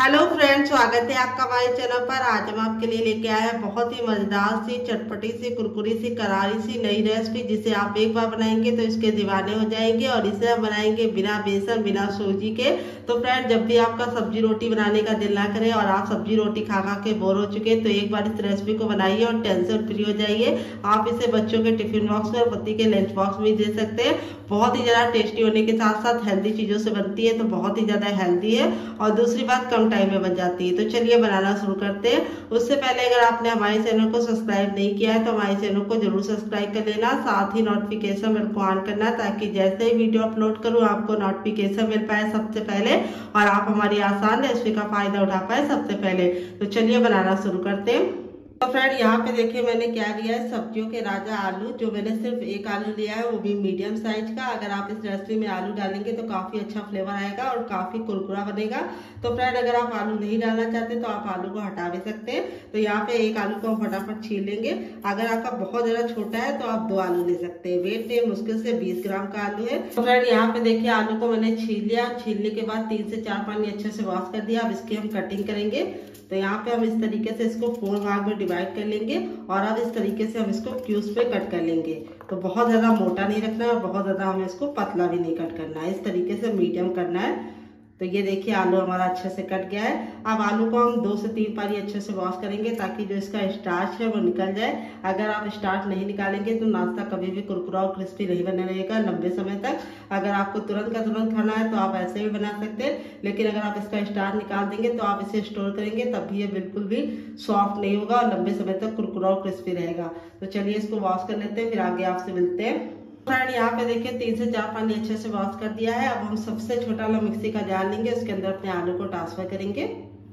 Hello friends, स्वागत है आपका हमारे चैनल पर। आज हम आपके लिए लेके आए हैं बहुत ही मजेदार सी, चटपटी सी, कुरकुरी सी, करारी सी नई रेसिपी, जिसे आप एक बार बनाएंगे तो इसके दीवाने हो जाएंगे। और इसे हम बनाएंगे बिना बेसन, बिना सूजी के। तो फ्रेंड, जब भी आपका सब्जी रोटी बनाने का दिल ना करे और आप सब्जी रोटी खा खा के बोर हो चुके हैं, तो एक बार इस रेसिपी को बनाइए और टेंशन फ्री हो जाइए। आप इसे बच्चों के टिफिन बॉक्स में और पति के लंच बॉक्स में दे सकते हैं। बहुत ही ज्यादा टेस्टी होने के साथ साथ हेल्दी चीजों से बनती है, तो बहुत ही ज्यादा हेल्दी है। और दूसरी बात, कम टाइम में बन जाती है। तो चलिए बनाना शुरू करते हैं। उससे पहले अगर आपने हमारे चैनल को सब्सक्राइब नहीं किया है तो हमारे चैनल को जरूर सब्सक्राइब कर लेना, साथ ही नोटिफिकेशन बेल को ऑन करना, ताकि जैसे ही वीडियो अपलोड करूं आपको नोटिफिकेशन मिल पाए सबसे पहले और आप हमारी आसान रेसिपी का फायदा उठा पाए सबसे पहले। तो चलिए बनाना शुरू करते हैं। तो फ्रेंड, यहाँ पे देखिए मैंने क्या लिया है, सब्जियों के राजा आलू। जो मैंने सिर्फ एक आलू लिया है, वो भी मीडियम साइज का। अगर आप इस रेसिपी में आलू डालेंगे तो काफी अच्छा फ्लेवर आएगा और काफी कुरकुरा बनेगा। तो फ्रेंड, अगर आप आलू नहीं डालना चाहते तो आप आलू को हटा भी सकते हैं। तो यहाँ पे एक आलू को हम फटाफट छील लेंगे। अगर आपका बहुत ज्यादा छोटा है तो आप 2 आलू ले सकते हैं। वेट में मुश्किल से 20 ग्राम का आलू है। तो फ्रेंड, यहाँ पे देखिए आलू को मैंने छील लिया। छीलने के बाद 3 से 4 पानी अच्छे से वॉश कर दिया। अब इसकी हम कटिंग करेंगे। तो यहाँ पे हम इस तरीके से इसको 4 भाग में डिवाइड कर लेंगे और अब इस तरीके से हम इसको क्यूब्स पे कट कर लेंगे। तो बहुत ज्यादा मोटा नहीं रखना है और बहुत ज्यादा हमें इसको पतला भी नहीं कट करना है, इस तरीके से मीडियम करना है। तो ये देखिए आलू हमारा अच्छे से कट गया है। अब आलू को हम 2 से 3 बारी अच्छे से वॉश करेंगे, ताकि जो इसका स्टार्च है वो निकल जाए। अगर आप स्टार्च नहीं निकालेंगे तो नाश्ता कभी भी कुरकुरा और क्रिस्पी नहीं बने रहेगा लंबे समय तक। अगर आपको तुरंत का तुरंत खाना है तो आप ऐसे भी बना सकते हैं, लेकिन अगर आप इसका स्टार्च निकाल देंगे तो आप इसे स्टोर करेंगे तब भी ये बिल्कुल भी सॉफ्ट नहीं होगा और लंबे समय तक कुरकुरा और क्रिस्पी रहेगा। तो चलिए इसको वॉश कर लेते हैं, फिर आगे आपसे मिलते हैं। फ्रेंड, यहाँ पे देखिए 3 से 4 पानी अच्छे से वॉश कर दिया है। अब हम सबसे छोटा वाला मिक्सी का जार लेंगे, उसके अंदर अपने आलू को ट्रांसफर करेंगे।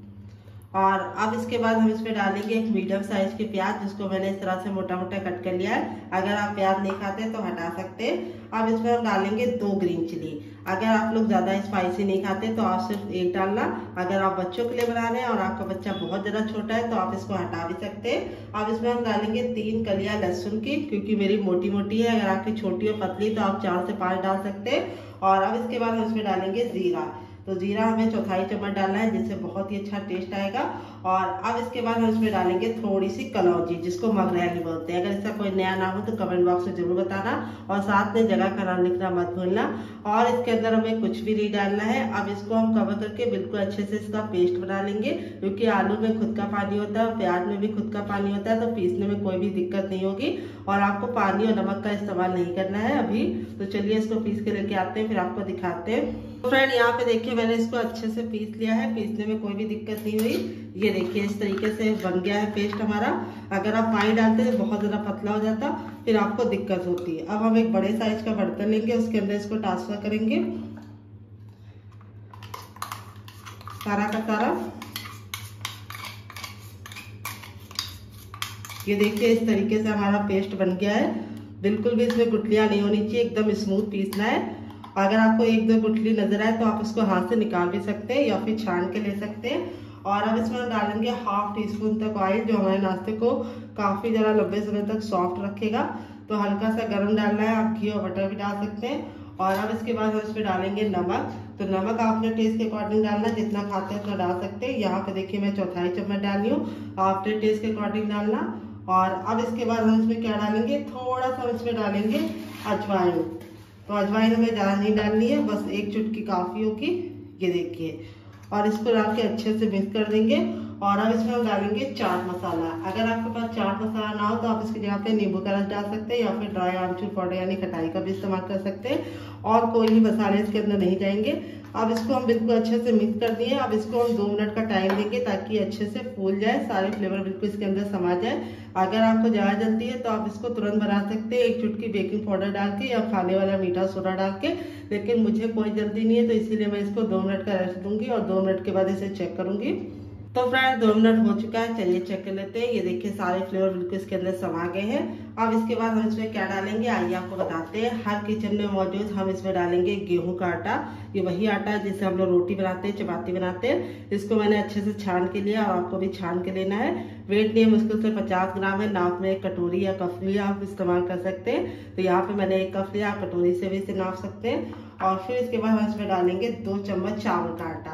और अब इसके बाद हम इसमें डालेंगे एक मीडियम साइज की प्याज, जिसको मैंने इस तरह से मोटा मोटा कट कर लिया है। अगर आप प्याज नहीं खाते तो हटा सकते हैं। अब इसमें हम डालेंगे 2 ग्रीन चिली। अगर आप लोग ज्यादा स्पाइसी नहीं खाते तो आप सिर्फ 1 डालना। अगर आप बच्चों के लिए बना रहे हैं और आपका बच्चा बहुत ज्यादा छोटा है तो आप इसको हटा भी सकते हैं। अब इसमें हम डालेंगे 3 कलियां लहसुन की, क्योंकि मेरी मोटी मोटी है। अगर आपकी छोटी और पतली तो आप 4 से 5 डाल सकते हैं। और अब इसके बाद हम इसमें डालेंगे जीरा। तो जीरा हमें 1/4 चम्मच डालना है, जिससे बहुत ही अच्छा टेस्ट आएगा। और अब इसके बाद हम इसमें डालेंगे थोड़ी सी कलौंजी, जिसको मगरैली बोलते हैं। अगर इसका कोई नया नाम हो तो कमेंट बॉक्स में जरूर बताना, और साथ में जगह का नाम लिखना मत भूलना। और इसके अंदर हमें कुछ भी नहीं डालना है। अब इसको हम कवर करके बिल्कुल अच्छे से इसका पेस्ट बना लेंगे, क्योंकि आलू में खुद का पानी होता है और प्याज में भी खुद का पानी होता है। तो पीसने में कोई भी दिक्कत नहीं होगी और आपको पानी और नमक का इस्तेमाल नहीं करना है अभी। तो चलिए इसको पीस के लेके आते हैं, फिर आपको दिखाते हैं। तो फ्रेंड, यहाँ पे देखिए मैंने इसको अच्छे से पीस लिया है। पीसने में कोई भी दिक्कत नहीं हुई। ये देखिए इस तरीके से बन गया है पेस्ट हमारा। अगर आप पानी डालते तो बहुत ज्यादा पतला हो जाता, फिर आपको दिक्कत होती है। अब हम एक बड़े साइज का बर्तन लेंगे, उसके अंदर इसको ट्रांसफर करेंगे सारा का सारा। ये देखिए इस तरीके से हमारा पेस्ट बन गया है। बिल्कुल भी इसमें गुठलियां नहीं होनी चाहिए, एकदम स्मूथ पीसना है। अगर आपको 1-2 गुठली नजर आए तो आप इसको हाथ से निकाल भी सकते हैं या फिर छान के ले सकते हैं। और अब इसमें हम डालेंगे 1/2 टीस्पून तक ऑयल, जो हमारे नाश्ते को काफी ज्यादा लंबे समय तक सॉफ्ट रखेगा। तो हल्का सा गर्म डालना है, आप घी और बटर भी डाल सकते हैं। और अब इसके बाद हम इसमें डालेंगे नमक। तो नमक आप अपने टेस्ट के अकॉर्डिंग डालना, जितना खाते हैं उतना डाल सकते हैं। यहाँ पे देखिए मैं 1/4 चम्मच डाली हूँ, आप अपने टेस्ट के अकॉर्डिंग डालना। और अब इसके बाद हम इसमें क्या डालेंगे, थोड़ा सा इसमें डालेंगे अजवाइन। तो अजवाइन हमें ज़्यादा नहीं डालनी है, बस 1 चुटकी काफ़ी होगी। ये देखिए, और इसको डाल के अच्छे से मिक्स कर देंगे। और अब इसमें हम डालेंगे चाट मसाला। अगर आपके पास चाट मसाला ना हो तो आप इसकी जगह पे नींबू का रस डाल सकते हैं या फिर ड्राई आमचूर पाउडर यानी खटाई का भी इस्तेमाल कर सकते हैं। और कोई भी मसाले इसके अंदर नहीं जाएंगे। अब इसको हम बिल्कुल अच्छे से मिक्स कर दिए। अब इसको हम 2 मिनट का टाइम देंगे, ताकि अच्छे से फूल जाए, सारे फ्लेवर बिल्कुल इसके अंदर समा जाए। अगर आपको ज़्यादा जल्दी है तो आप इसको तुरंत बना सकते हैं, 1 चुटकी बेकिंग पाउडर डाल के या खाने वाला मीठा सोडा डाल के। लेकिन मुझे कोई जल्दी नहीं है, तो इसीलिए मैं इसको 2 मिनट का रेस्ट दूंगी और 2 मिनट के बाद इसे चेक करूंगी। तो फ्रेंड 2 मिनट हो चुका है, चलिए चेक कर लेते हैं। ये देखिए सारे फ्लेवर बिल्कुल इसके अंदर समा गए हैं। अब इसके बाद हम इसमें क्या डालेंगे आइए आपको बताते हैं। हर किचन में मौजूद हम इसमें डालेंगे गेहूं का आटा। ये वही आटा है जिससे हम लोग रोटी बनाते हैं, चपाती बनाते हैं। इसको मैंने अच्छे से छान के लिया और आपको भी छान के लेना है। वेट नहीं मुश्किल से 50 ग्राम है। नाप में 1 कटोरी या कप भी आप इस्तेमाल कर सकते हैं। तो यहाँ पे मैंने 1 कप लिया, कटोरी से भी इसे नाप सकते हैं। और फिर इसके बाद हम इसमें डालेंगे 2 चम्मच चावल का आटा।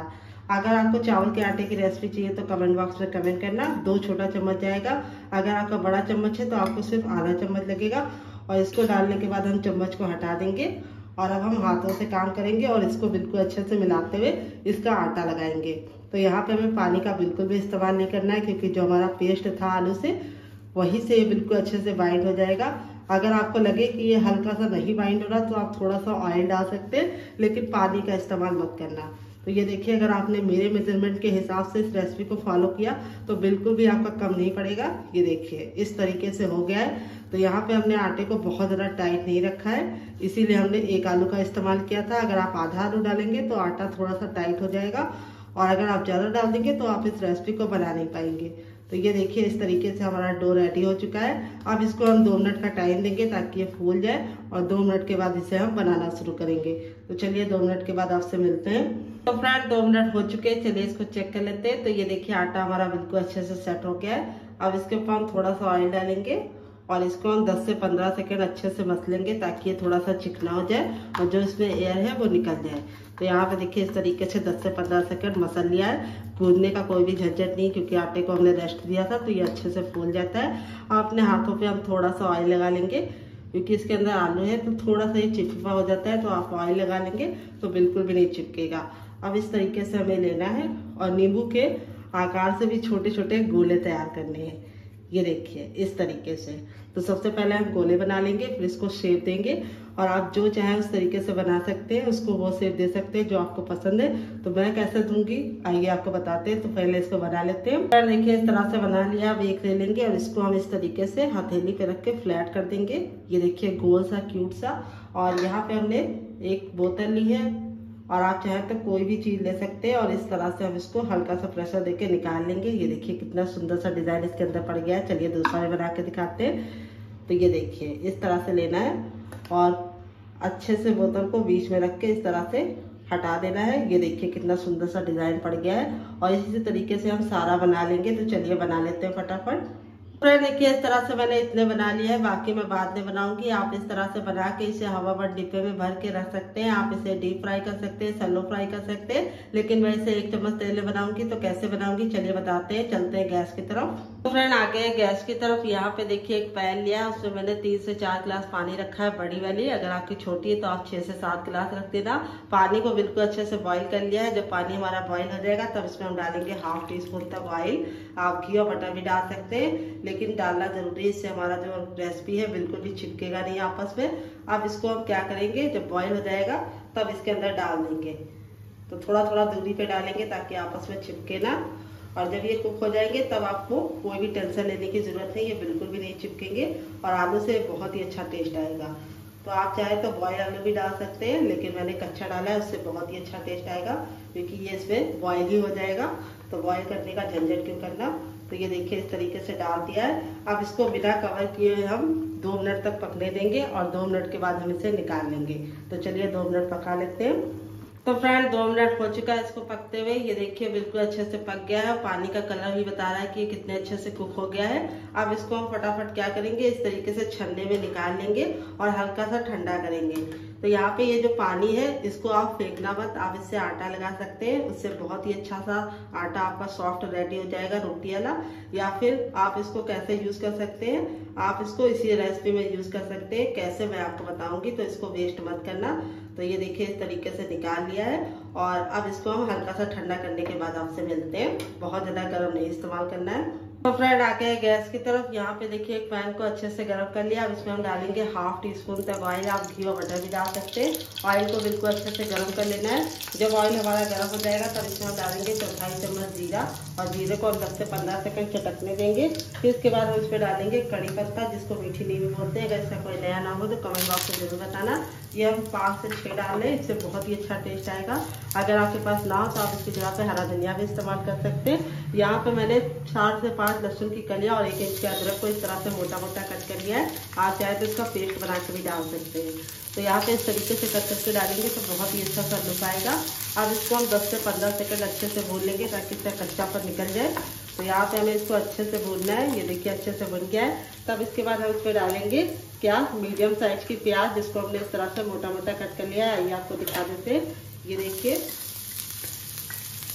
अगर आपको चावल के आटे की रेसिपी चाहिए तो कमेंट बॉक्स में कमेंट करना। 2 छोटा चम्मच जाएगा। अगर आपका बड़ा चम्मच है तो आपको सिर्फ आधा चम्मच लगेगा। और इसको डालने के बाद हम चम्मच को हटा देंगे और अब हम हाथों से काम करेंगे और इसको बिल्कुल अच्छे से मिलाते हुए इसका आटा लगाएंगे। तो यहाँ पे हमें पानी का बिल्कुल भी इस्तेमाल नहीं करना है, क्योंकि जो हमारा पेस्ट था आलू से वहीं से ये बिल्कुल अच्छे से बाइंड हो जाएगा। अगर आपको लगे कि ये हल्का सा नहीं बाइंड हो रहा तो आप थोड़ा सा ऑयल डाल सकते हैं, लेकिन पानी का इस्तेमाल मत करना। तो ये देखिए, अगर आपने मेरे मेजरमेंट के हिसाब से इस रेसिपी को फॉलो किया तो बिल्कुल भी आपका कम नहीं पड़ेगा। ये देखिए इस तरीके से हो गया है। तो यहाँ पे हमने आटे को बहुत ज़्यादा टाइट नहीं रखा है, इसीलिए हमने 1 आलू का इस्तेमाल किया था। अगर आप आधा आलू डालेंगे तो आटा थोड़ा सा टाइट हो जाएगा, और अगर आप ज़्यादा डाल देंगे तो आप इस रेसिपी को बना नहीं पाएंगे। तो ये देखिए इस तरीके से हमारा डो रेडी हो चुका है। अब इसको हम 2 मिनट का टाइम देंगे ताकि ये फूल जाए, और 2 मिनट के बाद इसे हम बनाना शुरू करेंगे। तो चलिए 2 मिनट के बाद आपसे मिलते हैं। तो फ्रेंड 2 मिनट हो चुके हैं, चलिए इसको चेक कर लेते हैं। तो ये देखिए आटा हमारा बिल्कुल अच्छे से सेट हो गया है। अब इसके ऊपर हम थोड़ा सा ऑयल डालेंगे और इसको हम 10 से 15 सेकेंड अच्छे से मस लेंगे ताकि ये थोड़ा सा चिकना हो जाए और जो इसमें एयर है वो निकल जाए। तो यहाँ पे देखिए इस तरीके से 10 से 15 सेकेंड मसल लिया है। कूदने का कोई भी झंझट नहीं, क्योंकि आटे को हमने रेस्ट दिया था तो ये अच्छे से फूल जाता है। अपने हाथों पे हम थोड़ा सा ऑयल लगा लेंगे, क्योंकि इसके अंदर आलू है तो थोड़ा सा ये चिपचिपा हो जाता है। तो आप ऑयल लगा लेंगे तो बिल्कुल भी नहीं चिपकेगा। अब इस तरीके से हमें लेना है और नींबू के आकार से भी छोटे छोटे गोले तैयार करने हैं। ये देखिए इस तरीके से। तो सबसे पहले हम गोले बना लेंगे, फिर इसको शेप देंगे, और आप जो चाहे उस तरीके से बना सकते हैं, उसको वो शेप दे सकते हैं जो आपको पसंद है। तो मैं कैसे दूंगी आइए आपको बताते हैं। तो पहले इसको बना लेते हैं। फिर देखिए इस तरह से बना लिया। अब एक ले लेंगे और इसको हम इस तरीके से हथेली पे रख के फ्लैट कर देंगे। ये देखिए गोल सा क्यूट सा। और यहाँ पे हमने एक बोतल ली है, और आप चाहे तो कोई भी चीज ले सकते हैं, और इस तरह से हम इसको हल्का सा प्रेशर देके निकाल लेंगे। ये देखिए कितना सुंदर सा डिजाइन इसके अंदर पड़ गया है। चलिए दूसरा भी बना के दिखाते हैं। तो ये देखिए इस तरह से लेना है और अच्छे से बोतल को बीच में रख के इस तरह से हटा देना है। ये देखिए कितना सुंदर सा डिजाइन पड़ गया है, और इसी तरीके से हम सारा बना लेंगे। तो चलिए बना लेते हैं फटाफट। फ्रेंड देखिए इस तरह से मैंने इतने बना लिया है, बाकी मैं बाद में बनाऊंगी। आप इस तरह से बना के इसे हवाबंद डिब्बे में भर के रख सकते हैं। आप इसे डीप फ्राई कर सकते हैं, सैलो फ्राई कर सकते हैं, लेकिन मैं इसे 1 चम्मच तेल में बनाऊंगी। तो कैसे बनाऊंगी चलिए बताते हैं। चलते हैं गैस की तरफ। तो फ्रेंड आ गए गैस की तरफ। यहाँ पे देखिए एक पैन लिया है, उसमें मैंने 3 से 4 गिलास पानी रखा है, बड़ी वाली। अगर आपकी छोटी है तो आप 6 से 7 गिलास रख देना। पानी को बिल्कुल अच्छे से बॉईल कर लिया है। जब पानी हमारा बॉईल हो जाएगा तब इसमें हम डालेंगे 1/2 टीस्पून तक ऑयल। आप घी और बटर भी डाल सकते हैं, लेकिन डालना जरूरी, इससे हमारा जो रेसिपी है बिल्कुल भी चिपकेगा नहीं आपस में। अब इसको हम क्या करेंगे, जब बॉईल हो जाएगा तब इसके अंदर डाल देंगे। तो थोड़ा थोड़ा दूरी पे डालेंगे ताकि आपस में चिपके ना। और जब ये कुक हो जाएंगे तब आपको कोई भी टेंशन लेने की जरूरत नहीं, ये बिल्कुल भी नहीं चिपकेंगे और आलू से बहुत ही अच्छा टेस्ट आएगा। तो आप चाहे तो बॉयल आलू भी डाल सकते हैं, लेकिन मैंने कच्चा डाला है, उससे बहुत ही अच्छा टेस्ट आएगा, क्योंकि ये इसमें बॉयल ही हो जाएगा। तो बॉयल करने का झंझट क्यों करना। तो ये देखिए इस तरीके से डाल दिया है। अब इसको बिना कवर किए हम 2 मिनट तक पकने देंगे, और 2 मिनट के बाद हम इसे निकाल लेंगे। तो चलिए 2 मिनट पका लेते हैं। तो फ्रेंड 2 मिनट हो चुका है इसको पकते हुए। ये देखिए बिल्कुल अच्छे से पक गया है, पानी का कलर भी बता रहा है कि कितने अच्छे से कुक हो गया है। अब इसको हम फटाफट क्या करेंगे, इस तरीके से छन्ने में निकाल लेंगे और हल्का सा ठंडा करेंगे। तो यहाँ पे ये जो पानी है इसको आप फेंकना मत, आप इससे आटा लगा सकते हैं। उससे बहुत ही अच्छा सा आटा आपका सॉफ्ट रेडी हो जाएगा, रोटी वाला। या फिर आप इसको कैसे यूज कर सकते हैं, आप इसको इसी रेसिपी में यूज कर सकते हैं। कैसे मैं आपको बताऊंगी, तो इसको वेस्ट मत करना। तो ये देखिए इस तरीके से निकाल लिया है, और अब इसको हम हल्का सा ठंडा करने के बाद आपसे मिलते हैं। बहुत ज्यादा गर्म नहीं इस्तेमाल करना है। तो फ्रेंड आ गए गैस की तरफ। यहाँ पे देखिए एक पैन को अच्छे से गर्म कर लिया। अब इसमें हम डालेंगे 1/2 टीस्पून तक ऑयल। आप घी और बटर भी डाल सकते हैं। ऑयल को बिल्कुल अच्छे से गर्म कर लेना है। जब ऑयल हमारा गर्म हो जाएगा तब इसमें हम डालेंगे 1/4 चम्मच जीरा, और जीरे को हम 10 से 15 सेकंड चटकने देंगे। फिर इसके बाद हम इसमें डालेंगे कड़ी पत्ता, जिसको मीठी नींबू बोलते हैं। अगर इसका कोई नया नाम हो तो कमेंट बॉक्स में जरूर बताना। ये हम 5 से 6 डाल लें, इससे बहुत ही अच्छा टेस्ट आएगा। अगर आपके पास ना हो तो आप इसकी जगह पे हरा धनिया भी इस्तेमाल कर सकते हैं। यहाँ पे मैंने 4 से 5 लहसुन की कलियां और 1 इंच के अदरक को इस तरह से मोटा मोटा कट कर लिया है। आप चाहे तो इसका पेस्ट बना के भी डाल सकते हैं। तो यहाँ पे इस तरीके से कट करके डालेंगे तो बहुत ही अच्छा सा लुक आएगा। अब इसको हम 10 से 15 सेकंड अच्छे से भून लेंगे ताकि इसका कच्चापन निकल जाए। तो यहाँ पे हमें इसको अच्छे से भूनना है। ये देखिए अच्छे से भुन गया है। तब इसके बाद हम इसमें डालेंगे क्या, मीडियम साइज की प्याज, जिसको हमने इस तरह से मोटा मोटा कट कर लिया है। आइए आपको दिखा देते हैं। ये देखिए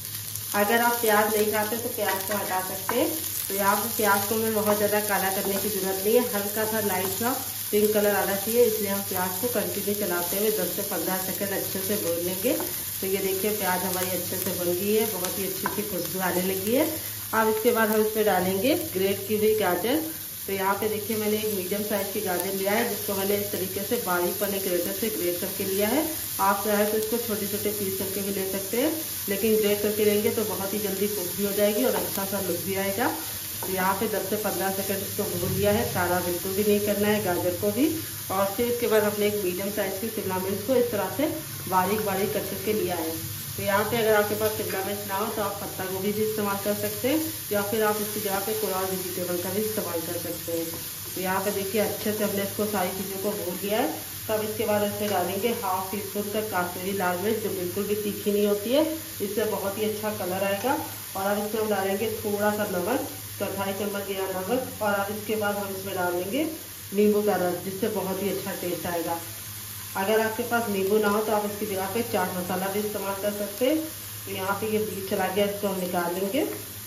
अगर आप प्याज नहीं खाते तो प्याज को हटा सकते हैं। तो यहाँ पर प्याज को हमें बहुत ज़्यादा काला करने की जरूरत नहीं है, हल्का सा लाइट सा पिंक कलर आना चाहिए, इसलिए हम प्याज को कंटिन्यू चलाते हुए 10 से 15 सेकंड अच्छे से भून लेंगे। तो ये देखिए प्याज हमारी अच्छे से बन गई है, बहुत ही अच्छी सी खुशबू आने लगी है। अब इसके बाद हम इसमें डालेंगे ग्रेट की हुई गाजर। तो यहाँ पे देखिए मैंने एक मीडियम साइज की गाजर लिया है, जिसको मैंने इस तरीके से बारीक वाले ग्रेटर से ग्रेट करके लिया है। आप चाहे तो इसको छोटे छोटे पीस करके भी ले सकते हैं, लेकिन ग्रेट करके लेंगे तो बहुत ही जल्दी कुक भी हो जाएगी और अच्छा सा लुक भी आएगा। तो यहाँ पे 10 से 15 सेकंड इसको भून लिया है, काला बिल्कुल भी नहीं करना है गाजर को भी। और फिर इसके बाद हमने एक मीडियम साइज की शिमला मिर्च को इस तरह से बारीक बारीक कट करके लिया है। तो यहाँ पे अगर आपके पास शिमला मिर्च ना हो तो आप पत्ता गोभी भी इस्तेमाल कर सकते हैं, या फिर आप इसकी जगह पे कोई और वेजिटेबल का भी इस्तेमाल कर सकते हैं। तो यहाँ पे देखिए अच्छे से हमने इसको सारी चीज़ों को भून लिया है। तब इसके बाद इसमें डालेंगे 1/2 टीस्पून तक काश्मीरी लाल मिर्च, जो बिल्कुल भी तीखी नहीं होती है, इससे बहुत ही अच्छा कलर आएगा। और अब इसमें हम डालेंगे थोड़ा सा नमक, 1/4 चम्मच या नमक। और अब इसके बाद हम इसमें डालेंगे नींबू का रस, जिससे बहुत ही अच्छा टेस्ट आएगा। अगर आपके पास नींबू ना हो तो आप इसकी जगह पे चाट मसाला भी इस्तेमाल कर सकते हैं। तो यहाँ पे ये बीज चला गया, इसको हम निकाल लेंगे।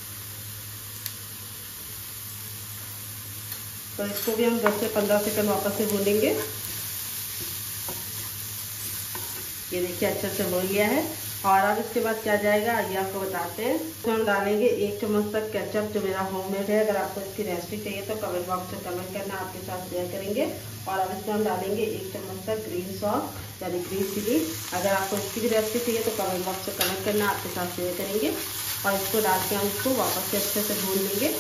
तो इसको भी हम 10 से 15 सेकंड वापस से भूनेंगे। ये देखिए अच्छे से भून गया है। और अब इसके बाद क्या जाएगा ये आपको बताते हैं। तो हम डालेंगे 1 चम्मच तक केचप, जो मेरा होममेड है। अगर आपको इसकी रेसिपी चाहिए तो कमेंट बॉक्स में कमेंट करना, आपके साथ शेयर करेंगे। और अब इसमें हम डालेंगे 1 चम्मच तक ग्रीन सॉस यानी ग्रीन चिली। अगर आपको इसकी भी रेसिपी चाहिए तो कमेंट बॉक्स में कमेंट करना, आपके साथ शेयर करेंगे। और इसको डाल के हम इसको वापस से अच्छे से भून लेंगे।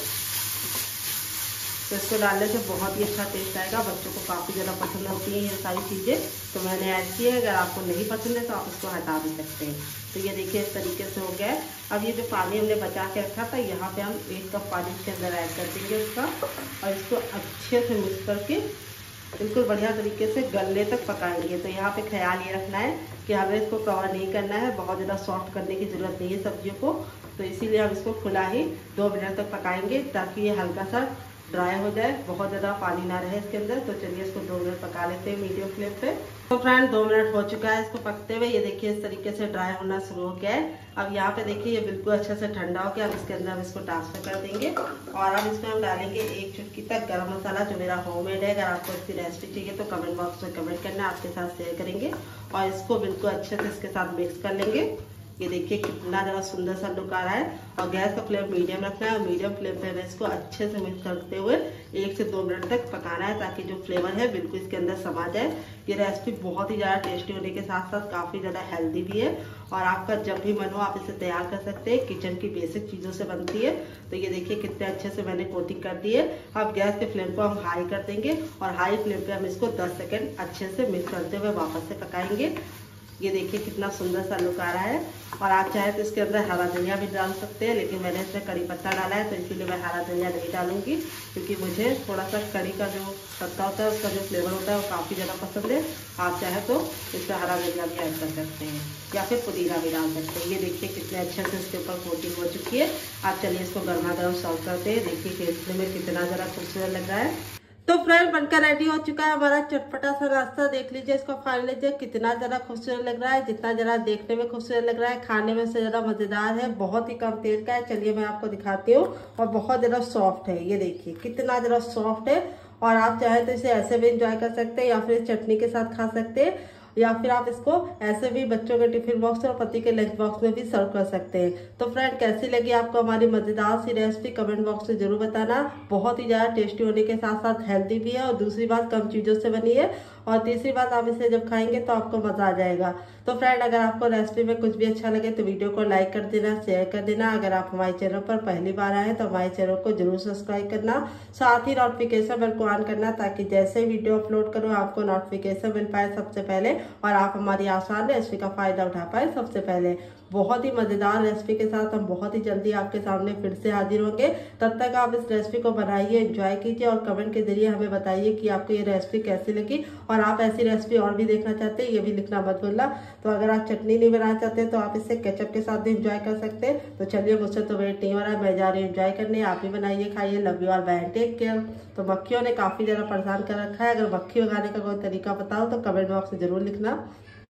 तो इसको डालने से बहुत ही अच्छा टेस्ट आएगा, बच्चों को काफ़ी ज़्यादा पसंद होती हैं ये सारी चीज़ें, तो मैंने ऐड की है। अगर आपको नहीं पसंद है तो आप इसको हटा भी सकते हैं। तो ये देखिए इस तरीके से हो गया है। अब ये जो पानी हमने बचा के रखा था, यहाँ पे हम 1 कप पानी इसके अंदर ऐड कर देंगे इसका, और इसको अच्छे से मिक्स करके बिल्कुल बढ़िया तरीके से गलने तक पकाएंगे। तो यहाँ पे ख्याल ये रखना है कि हमें इसको कवर नहीं करना है, बहुत ज़्यादा सॉफ्ट करने की ज़रूरत नहीं है सब्जियों को। तो इसीलिए हम इसको खुला ही 2 मिनट तक पकाएंगे, ताकि ये हल्का सा ड्राई हो जाए, बहुत ज़्यादा पानी ना रहे इसके अंदर। तो चलिए इसको 2 मिनट पका लेते हैं मीडियम फ्लेम पे। तो फ्रेंड 2 मिनट हो चुका है इसको पकते हुए। ये देखिए इस तरीके से ड्राई होना शुरू हो गया है। अब यहाँ पे देखिए ये बिल्कुल अच्छे से ठंडा हो गया। अब इसके अंदर हम इसको ट्रांसफर कर देंगे। और अब इसमें हम डालेंगे 1 चुटकी तक गरम मसाला, जो मेरा होममेड है। अगर आपको इसकी रेसिपी चाहिए तो कमेंट बॉक्स में कमेंट करना, आपके साथ शेयर करेंगे। और इसको बिल्कुल अच्छे से इसके साथ मिक्स कर लेंगे। ये देखिए कितना ज़्यादा सुंदर सा लुक आ रहा है। और गैस का फ्लेम मीडियम रखना है, और मीडियम फ्लेम पे हमें इसको अच्छे से मिक्स करते हुए 1 से 2 मिनट तक पकाना है, ताकि जो फ्लेवर है बिल्कुल इसके अंदर समा जाए। ये रेसिपी बहुत ही ज़्यादा टेस्टी होने के साथ साथ काफ़ी ज़्यादा हेल्दी भी है। और आपका जब भी मन हो आप इसे तैयार कर सकते हैं, किचन की बेसिक चीज़ों से बनती है। तो ये देखिए कितने अच्छे से मैंने कोटिंग कर दी है। अब गैस के फ्लेम को हम हाई कर देंगे, और हाई फ्लेम पे हम इसको 10 सेकेंड अच्छे से मिक्स करते हुए वापस से पकाएंगे। ये देखिए कितना सुंदर सा लुक आ रहा है। और आप चाहे तो इसके अंदर हरा धनिया भी डाल सकते हैं, लेकिन मैंने इसमें कड़ी पत्ता डाला है, तो इसीलिए मैं हरा धनिया नहीं डालूंगी, क्योंकि मुझे थोड़ा सा कड़ी का जो पत्ता होता है उसका जो फ्लेवर होता है वो काफ़ी ज़्यादा पसंद है। आप चाहे तो इसमें हरा धनिया भी ऐड कर सकते हैं, या फिर पुदीना भी डाल सकते हैं। ये देखिए कितने अच्छे से इसके ऊपर कोटिंग हो चुकी है। आप चलिए इसको गर्मा गर्म सर्व करते हैं। देखिए देखने में कितना ज़रा खूबसूरत लग रहा है। तो फ्रेंड बनकर रेडी हो चुका है हमारा चटपटा सा नाश्ता। देख लीजिए इसको, फाइनल लीजिए कितना ज़रा खूबसूरत लग रहा है। जितना ज़रा देखने में खूबसूरत लग रहा है, खाने में से ज़्यादा मज़ेदार है। बहुत ही कम तेल का है। चलिए मैं आपको दिखाती हूँ। और बहुत ज़्यादा सॉफ्ट है, ये देखिए कितना ज़्यादा सॉफ्ट है। और आप चाहे तो इसे ऐसे भी इंजॉय कर सकते हैं, या फिर चटनी के साथ खा सकते हैं, या फिर आप इसको ऐसे भी बच्चों के टिफिन बॉक्स और पति के लंच बॉक्स में भी सर्व कर सकते हैं। तो फ्रेंड कैसी लगी आपको हमारी मजेदार सी रेसिपी, कमेंट बॉक्स में जरूर बताना। बहुत ही ज़्यादा टेस्टी होने के साथ साथ हेल्दी भी है, और दूसरी बात कम चीज़ों से बनी है, और तीसरी बात आप इसे जब खाएंगे तो आपको मज़ा आ जाएगा। तो फ्रेंड अगर आपको रेसिपी में कुछ भी अच्छा लगे तो वीडियो को लाइक कर देना, शेयर कर देना। अगर आप हमारे चैनल पर पहली बार आए तो हमारे चैनल को जरूर सब्सक्राइब करना, साथ ही नोटिफिकेशन बेल को ऑन करना, ताकि जैसे ही वीडियो अपलोड करूँ आपको नोटिफिकेशन मिल पाए सबसे पहले, और आप हमारी आसान रेसिपी का फायदा उठा पाए सबसे पहले। बहुत ही मज़ेदार रेसिपी के साथ हम बहुत ही जल्दी आपके सामने फिर से हाजिर होंगे। तब तक आप इस रेसिपी को बनाइए, एंजॉय कीजिए, और कमेंट के जरिए हमें बताइए कि आपको ये रेसिपी कैसी लगी, और आप ऐसी रेसिपी और भी देखना चाहते हैं ये भी लिखना मत भूलना। तो अगर आप चटनी नहीं बनाना चाहते तो आप इसे केचप के साथ भी एंजॉय कर सकते हैं। तो चलिए मुझसे तो वेट नहीं हो रहा है, मैं जा रही हूँ एंजॉय करने। आप भी बनाइए, खाइए। लव यू और बाय, टेक केयर। तो मक्खियों ने काफ़ी ज़्यादा परेशान कर रखा है। अगर मक्खी उगाने का कोई तरीका बताओ तो कमेंट बॉक्स में जरूर लिखना।